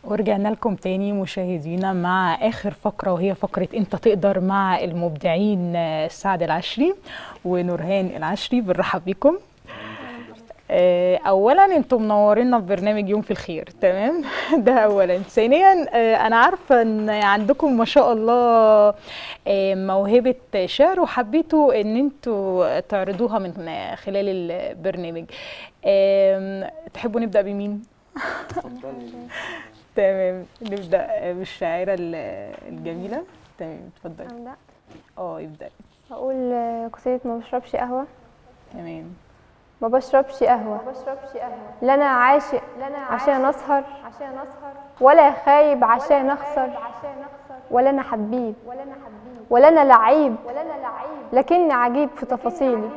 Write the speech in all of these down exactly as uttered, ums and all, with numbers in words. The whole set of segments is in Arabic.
ورجعنا لكم تاني مشاهدينا مع آخر فقرة، وهي فقرة أنت تقدر مع المبدعين سعد العشري ونورهان العشري. بنرحب بكم. اولا انتم منورينا في برنامج يوم في الخير، تمام؟ ده اولا. ثانيا انا عارفه ان عندكم ما شاء الله موهبه شعر، وحبيتوا ان انتوا تعرضوها من خلال البرنامج. تحبوا نبدا بمين؟ تمام، نبدا بالشاعره الجميله. تمام، اتفضلي. اه ابدأي. هقول قصيدة ما بشربش قهوة. تمام. ما بشربش قهوة لا أنا عاشق عشان أسهر، ولا خايب عشان أخسر، ولا أنا حبيب ولا أنا لعيب، لكني عجيب في تفاصيلي.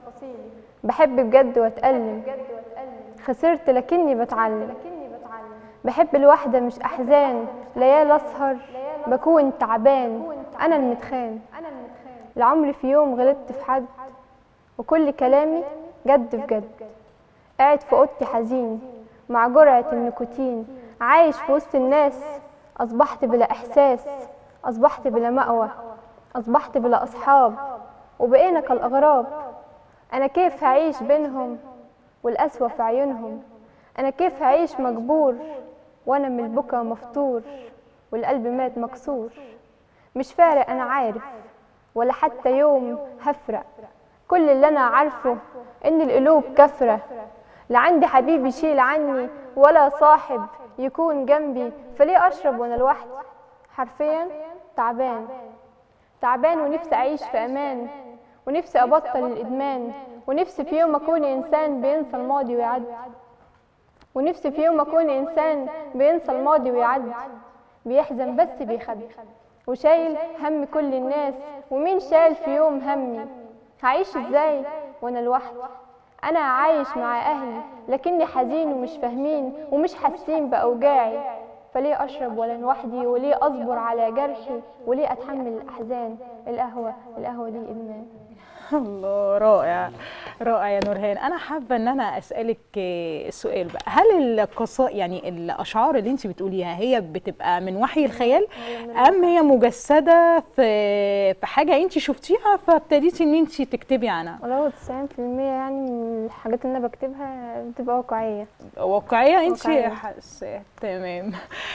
بحب بجد وأتألم، خسرت لكني بتعلم. بحب الوحدة مش أحزان، ليال أسهر بكون تعبان. أنا المتخان، لعمري في يوم غلطت في حد، وكل كلامي جد في جد. قاعد في اوضتي حزين مع جرعة النيكوتين، عايش في وسط الناس. أصبحت بلا إحساس، أصبحت بلا مأوى، أصبحت بلا أصحاب، وبقينا كالأغراب. أنا كيف هعيش بينهم والقسوة في عيونهم؟ أنا كيف هعيش مجبور وأنا من البكا مفتور، والقلب مات مكسور؟ مش فارق أنا عارف، ولا حتى يوم هفرق. كل اللي أنا عارفه إن القلوب كفرة. لا عندي حبيب يشيل عني، ولا صاحب يكون جنبي، فليه أشرب وأنا لوحدي؟ حرفيا تعبان تعبان، ونفسي أعيش في أمان، ونفسي أبطل الإدمان، ونفسي في يوم أكون إنسان بينسى الماضي ويعدي، ونفسي في يوم أكون إنسان بينسى الماضي ويعدي، بيحزن بس بيخبي، وشايل هم كل الناس. ومين شايل في يوم همي؟ هعيش ازاي وانا لوحدي؟ انا عايش مع اهلي لكني حزين، ومش فاهمين ومش حاسين باوجاعي. فليه اشرب وانا لوحدي؟ وليه اصبر على جرحي؟ وليه اتحمل الاحزان؟ القهوه القهوه دي ادمان. الله، رائع رائع يا نورهان. انا حابه ان انا اسالك سؤال بقى. هل القصائد يعني الاشعار اللي انت بتقوليها هي بتبقى من وحي الخيال، ام هي مجسده في في حاجه انت شفتيها فابتديتي ان انت تكتبي عنها؟ والله تسعين في المية يعني من الحاجات اللي انا بكتبها بتبقى واقعيه. واقعيه انت حاسه؟ تمام.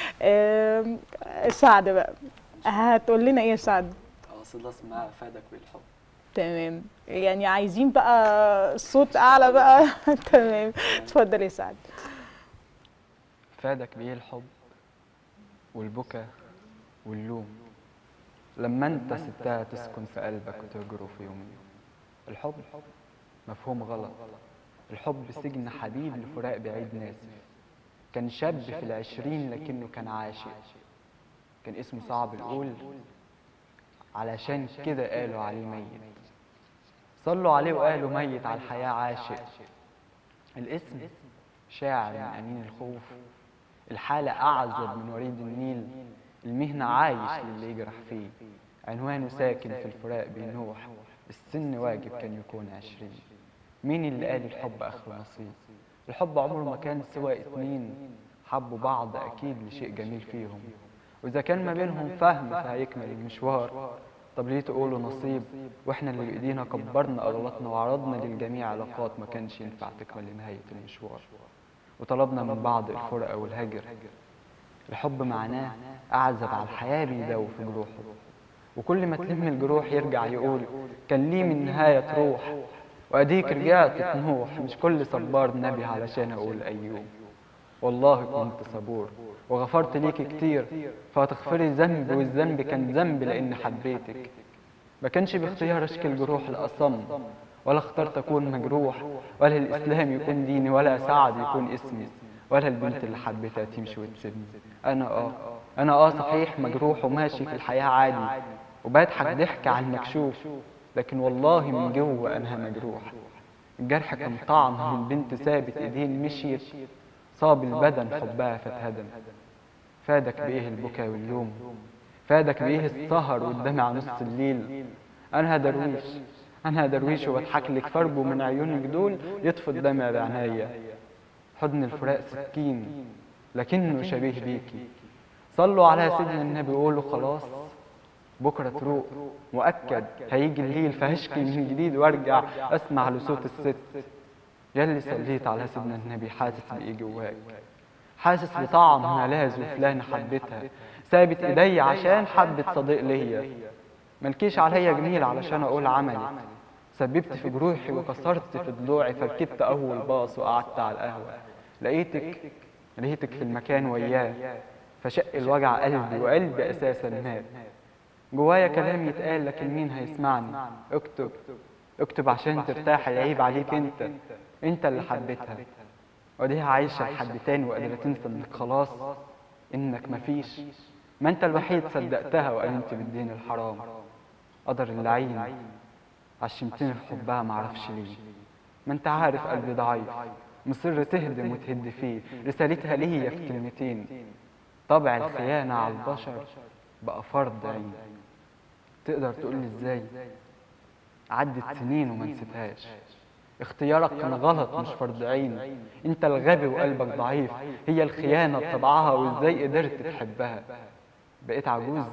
سعد بقى، هتقول لنا ايه يا سعد؟ قصيده اسمها فادك بالحب. تمام، يعني عايزين بقى صوت اعلى بقى. تمام، اتفضل يا سعد. فادك بيه الحب والبكا واللوم، لما انت سبتها تسكن في قلبك وتهجره في يومين. الحب مفهوم غلط، الحب سجن حبيب لفراق بعيد ناسف. كان شاب في العشرين لكنه كان عاشق، كان اسمه صعب القول علشان كده قالوا عليه ميت. صلوا عليه وقالوا ميت، على الحياة عاشق. الاسم شاعر من أنين الخوف، الحالة أعزب من وريد النيل، المهنة عايش للي يجرح فيه، عنوانه ساكن في الفراق بينوح، السن واجب كان يكون عشرين. مين اللي قال الحب آخر نصيب؟ الحب عمره ما كان سوى اتنين حبوا بعض أكيد لشيء جميل فيهم، وإذا كان ما بينهم فهم فهيكمل المشوار. طب ليه تقولوا نصيب واحنا اللي بايدينا كبرنا اغلاطنا وعرضنا للجميع علاقات ما كانش ينفع تكمل لنهايه المشوار، وطلبنا من بعض الفرقه والهجر. الحب معناه اعزب على الحياه بيداوي في جروحه، وكل ما تلم الجروح يرجع يقول كان ليه من نهايه تروح. واديك رجعت تنوح، مش كل صبار نبي علشان اقول ايوب. والله كنت صبور وغفرت ليكي كتير، فهتغفري ذنب، والذنب كان ذنب لأني حبيتك. ما كانش باختيار أشكي الجروح الأصم، ولا اخترت أكون مجروح، ولا الإسلام يكون ديني، ولا سعد يكون اسمي، ولا البنت اللي حبيتها تمشي وتسيبني. أنا آه أنا آه صحيح مجروح وماشي في الحياة عادي، وبضحك ضحك على المكشوف، لكن والله من جوه أنا مجروح. الجرح كان طعن من بنت سابت إيدين مشيت، صاب البدن حبها فاتهدم. فادك بإيه البكا واللوم؟ فادك بإيه السهر والدمع نص الليل؟ أنا درويش أنا درويش وبضحك لك فربه من عيونك دول يطفي الدمع بعناية. حضن الفراق سكين لكنه شبيه بيكي. صلوا على سيدنا النبي وقولوا خلاص بكرة تروق، مؤكد هيجي الليل فهشكي من جديد وارجع اسمع لصوت الست. يلي صليت على سيدنا النبي حاسس بايه جواك، حاسس بطعم ملاذ وفلانة حبتها، سابت ايدي عشان حبت صديق ليا، ملكيش عليا جميل علشان اقول عملي، سببت في جروحي وكسرت في ضلوعي، فركبت اول باص وقعدت على القهوة، لقيتك لقيتك في المكان وياه، فشق الوجع قلبي وقلبي اساسا مات. جوايا كلام يتقال لكن مين هيسمعني؟ اكتب اكتب عشان ترتاح، العيب عليك انت، انت اللي حبيتها وديها عايشة لحد تاني وقادرة تنسى انك خلاص، انك مفيش، ما انت الوحيد صدقتها وقلمت بالدين الحرام. قدر اللعين عشمتني في حبها معرفش ليه، ما انت عارف قلبي ضعيف مصر تهدم وتهد فيه، رسالتها ليا في كلمتين، طبع الخيانة على البشر بقى فرض عين. تقدر تقولي ازاي عدت سنين وما نسيتهاش؟ اختيارك كان غلط مش فرض عين، انت الغبي وقلبك ضعيف، هي الخيانة بطبعها وازاي قدرت تحبها؟ بقيت عجوز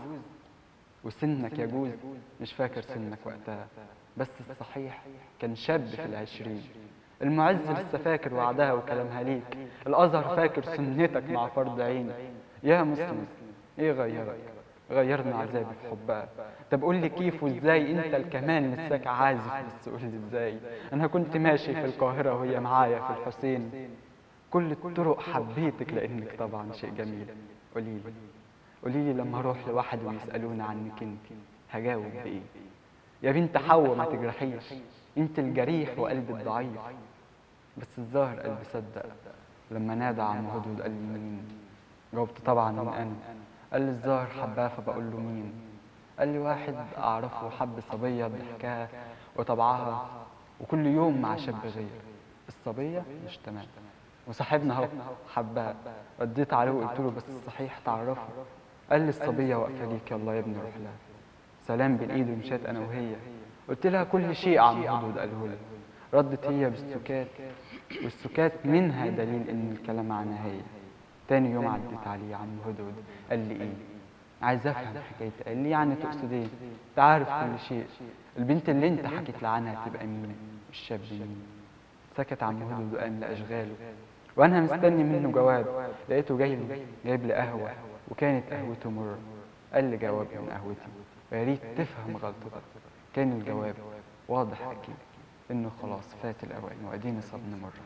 وسنك يجوز، مش فاكر سنك وقتها، بس الصحيح كان شاب في العشرين. المعز لسه فاكر وعدها وكلامها ليك، الازهر فاكر سنتك مع فرض عين. يا مسلم ايه غيرك؟ غيرنا عذابي في حبها. طب قول لي كيف وازاي انت الكمان لساك عازف، بس قول لي ازاي؟ انا كنت ماشي في القاهره وهي معايا في الحسين، كل الطرق حبيتك لانك طبعا شيء جميل. قولي لي قولي لي لما اروح لوحدي ويسالوني عنك انت هجاوب بايه؟ يا بنت حواء ما تجرحيش، انت الجريح وقلبي الضعيف. بس الظاهر قلبي صدق لما نادى عم هدهد قال لي مين؟ جاوبت طبعا من انا. قال لي الظاهر حباه فبقول له مين؟ قال لي واحد اعرفه حب صبيه بضحكها وطبعها وكل يوم مع شاب غير، الصبيه مش تمام وصاحبنا اهو حبها. رديت عليه وقلت له بس الصحيح تعرفه؟ قال لي الصبيه واقفه ليك، يلا يا ابني روح لها. سلام بالايد ومشيت انا وهي، قلت لها كل شيء عم هدهد قاله لي. ردت هي بالسكات، والسكات منها دليل ان الكلام عنها هي. تاني يوم عديت عليه عم هدهد قال لي ايه؟ عايز افهم حكايتي. قال لي يعني تقصد ايه؟ انت عارف كل شيء، البنت اللي انت حكيت لي عنها تبقى مين؟ الشاب مين؟ سكت عم هدهد وقام لاشغاله، وانا مستني منه جواب، لقيته جاي لي جايب لي قهوه وكانت قهوته مره. قال لي جواب من قهوتي ويا ريت تفهم غلطتك. كان الجواب واضح اكيد انه خلاص فات الاوان واديني صبني مره.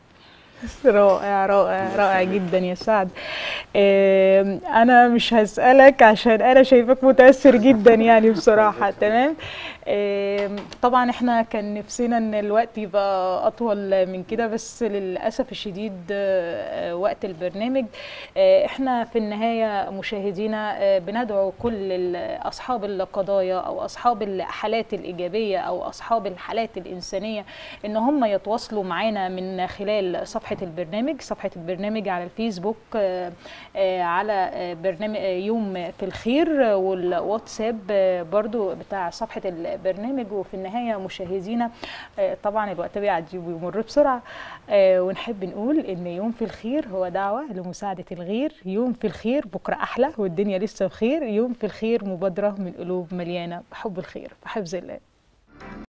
رائع رائع رائع جدا يا سعد. انا مش هسألك عشان انا شايفك متأثر جدا يعني بصراحة. تمام. طبعا احنا كان نفسنا ان الوقت يبقى اطول من كده، بس للأسف الشديد وقت البرنامج. احنا في النهاية مشاهدينا بندعو كل اصحاب القضايا او اصحاب الحالات الإيجابية او اصحاب الحالات الإنسانية ان هم يتواصلوا معنا من خلال صفحة البرنامج، صفحة البرنامج على الفيسبوك على برنامج يوم في الخير، والواتساب برضو بتاع صفحة البرنامج. وفي النهاية مشاهدينا طبعا الوقت بيعدي وبيمر بسرعة، ونحب نقول ان يوم في الخير هو دعوة لمساعدة الغير. يوم في الخير بكرة أحلى والدنيا لسه بخير. يوم في الخير مبادرة من قلوب مليانة بحب الخير، بحفظ الله.